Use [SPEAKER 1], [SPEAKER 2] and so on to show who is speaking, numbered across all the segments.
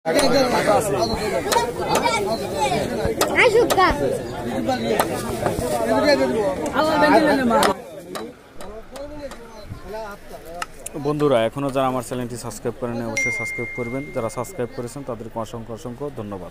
[SPEAKER 1] বন্ধুরা এখনো যারা আমার চ্যানেলটি সাবস্ক্রাইব করেন অবশ্যই সাবস্ক্রাইব করবেন, যারা সাবস্ক্রাইব করেছেন তাদেরকে অসংখ্য অসংখ্য ধন্যবাদ।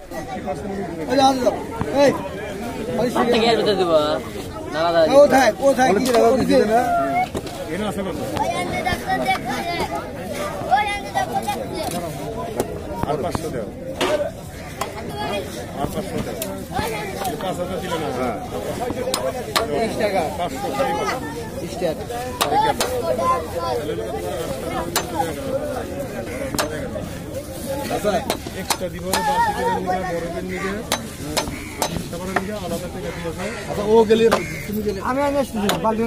[SPEAKER 2] এক্সট্রা দিব ও গেলে তুমি গেলে আমি বালতি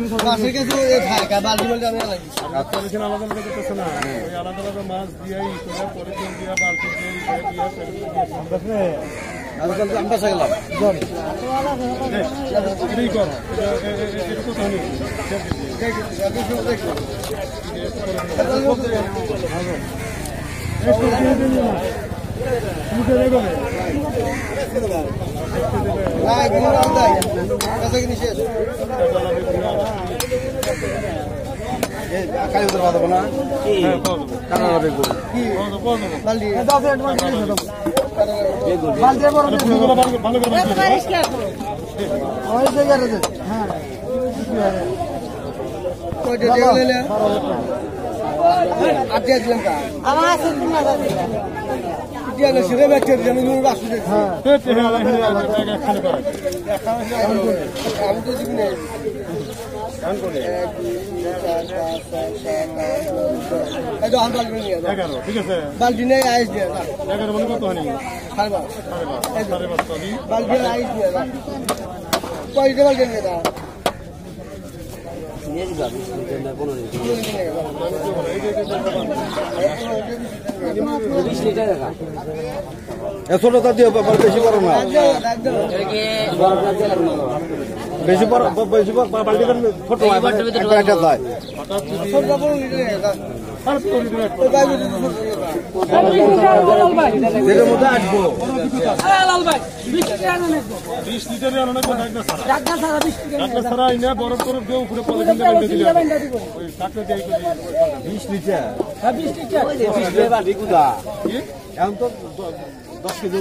[SPEAKER 2] আলাদা করতেছে না, ওই আলাদা আলাদা মাছ দিয়ে পরে দিয়া বালতি দিয়ে আমরা গেলাম বালতি নেই আইস দিয়ে কত হয় বালতি আইস দিয়ে পয়সা বালতি নিয়ে দাও ছোটটা দিয়ে বেশি বড় না, বেশি বড় বেশি বালতি ছোট যায় আসবো 20 লিটার ছাড়া বরফ টরফ দিয়ে উপরে 20 লিটার এখন তো 10 কেজি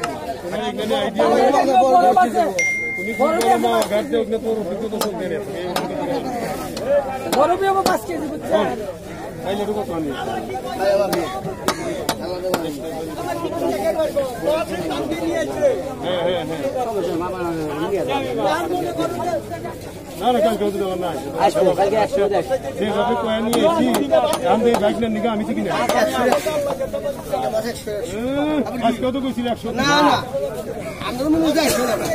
[SPEAKER 2] আমি ঠিক না কত কইছিল 100 না না আমরা মনে হয় 100 না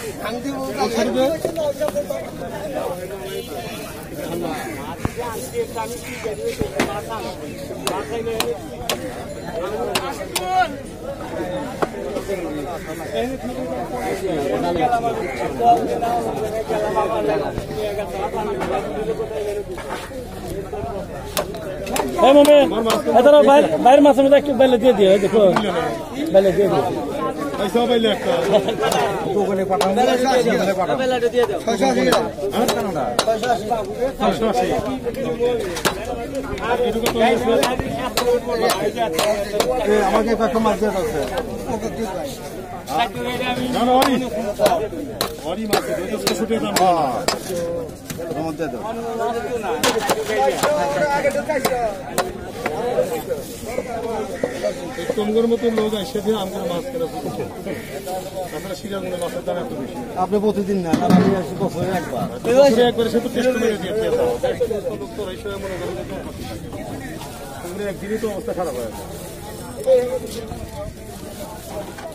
[SPEAKER 2] বাইরের মাছের মধ্যে একটু বেলে দিয়ে দিও, দেখো বেলে দিয়ে দিও দোকানে পাঠানো আমাকে একটা মাছ দিয়ে আছে তোমার মতো লোক আসে দিয়ে আমার মাছ কেনা আমরা সিরাজ মাছের দাম এত বেশি আপনি প্রতিদিন না, আমি আসি বছরে একবার সে তো টেস্ট করে দিয়েছে মনে করেন একদিনই তো অবস্থা খারাপ হয়।